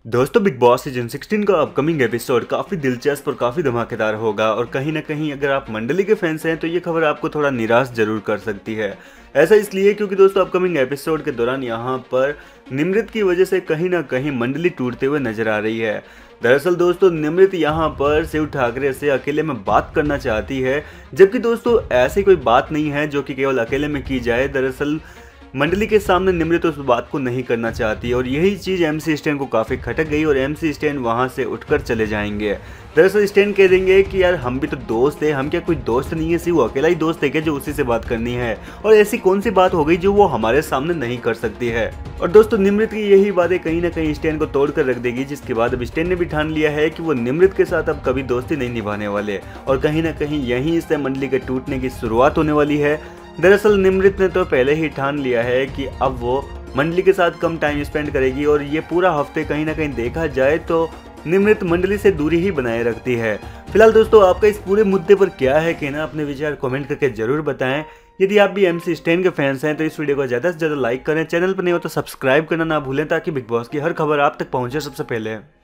दोस्तों big boss season 16 का upcoming episode काफ़ी दिलचस्प और काफ़ी धमाकेदार होगा और कहीं ना कहीं अगर आप मंडली के फैंस हैं तो ये खबर आपको थोड़ा निराश जरूर कर सकती है। ऐसा इसलिए क्योंकि दोस्तों अपकमिंग एपिसोड के दौरान यहाँ पर निमृत की वजह से कहीं ना कहीं मंडली टूटते हुए नजर आ रही है। दरअसल दोस्तों निमृत यहाँ पर शिव ठाकरे से अकेले में बात करना चाहती है, जबकि दोस्तों ऐसी कोई बात नहीं है जो कि केवल अकेले में की जाए। दरअसल मंडली के सामने निमृत उस बात को नहीं करना चाहती और यही चीज़ एमसी स्टैन को काफ़ी खटक गई और एमसी स्टैन वहाँ से उठकर चले जाएंगे। दरअसल स्टैन कह देंगे कि यार हम भी तो दोस्त है, हम क्या कोई दोस्त नहीं है, सिर्फ वो अकेला ही दोस्त है क्या जो उसी से बात करनी है, और ऐसी कौन सी बात हो गई जो वो हमारे सामने नहीं कर सकती है। और दोस्तों निमृत की यही बातें कहीं ना कहीं स्टैन को तोड़ कर रख देगी, जिसके बाद अब स्टैन ने भी ठान लिया है कि वो निमृत के साथ अब कभी दोस्ती नहीं निभाने वाले और कहीं ना कहीं यहीं से मंडली के टूटने की शुरुआत होने वाली है। दरअसल निमृत ने तो पहले ही ठान लिया है कि अब वो मंडली के साथ कम टाइम स्पेंड करेगी और ये पूरा हफ्ते कहीं ना कहीं देखा जाए तो निमृत मंडली से दूरी ही बनाए रखती है। फिलहाल दोस्तों आपका इस पूरे मुद्दे पर क्या है कहना, अपने विचार कमेंट करके जरूर बताएं। यदि आप भी एमसी स्टैन के फैंस हैं तो इस वीडियो को ज़्यादा से ज़्यादा लाइक करें, चैनल पर नहीं हो तो सब्सक्राइब करना ना भूलें ताकि बिग बॉस की हर खबर आप तक पहुंचे सबसे पहले।